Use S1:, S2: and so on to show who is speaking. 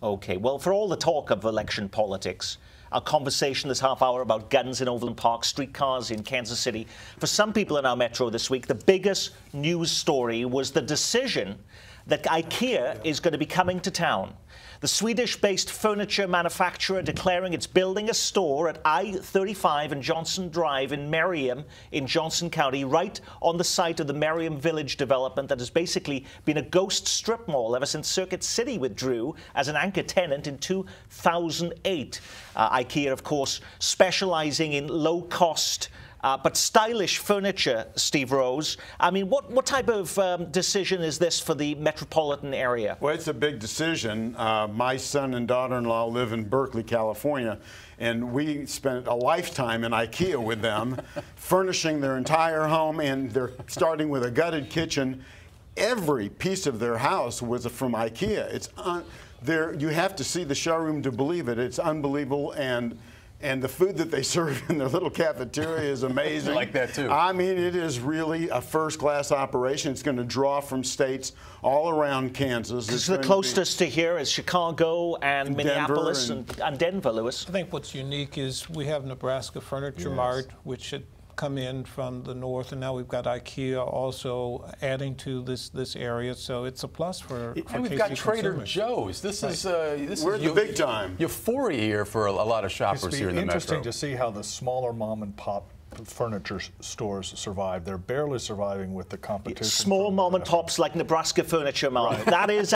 S1: Okay, well, for all the talk of election politics, our conversation this half hour about guns in Overland Park, streetcars in Kansas City, for some people in our metro this week, the biggest news story was the decision that IKEA is going to be coming to town. The Swedish-based furniture manufacturer declaring it's building a store at I-35 and Johnson Drive in Merriam in Johnson County, right on the site of the Merriam Village development that has basically been a ghost strip mall ever since Circuit City withdrew as an anchor tenant in 2008. IKEA, of course, specializing in low-cost but stylish furniture, Steve Rose. I mean, what type of decision is this for the metropolitan area?
S2: Well, it's a big decision. My son and daughter-in-law live in Berkeley, California, and we spent a lifetime in IKEA with them, furnishing their entire home, and they're starting with a gutted kitchen. Every piece of their house was from IKEA. It's you have to see the showroom to believe it. It's unbelievable, and the food that they serve in their little cafeteria is amazing.
S3: I like that too.
S2: I mean, it is really a first-class operation. It's going to draw from states all around Kansas.
S1: Because the closest to here is Chicago and Minneapolis and Denver, Lewis.
S4: I think what's unique is we have Nebraska Furniture Mart, which should come in from the north, and now we've got IKEA also adding to this area, so it's a plus for
S3: and we've
S4: KC
S3: got Trader
S4: consumers.
S3: Joe's. This is
S2: we're the big time
S3: euphoria here for a lot of shoppers here in the metro.
S5: It's interesting to see how the smaller mom and pop furniture stores survive. They're barely surviving with the competition.
S1: Small mom and pops like Nebraska Furniture Mart. Right. That is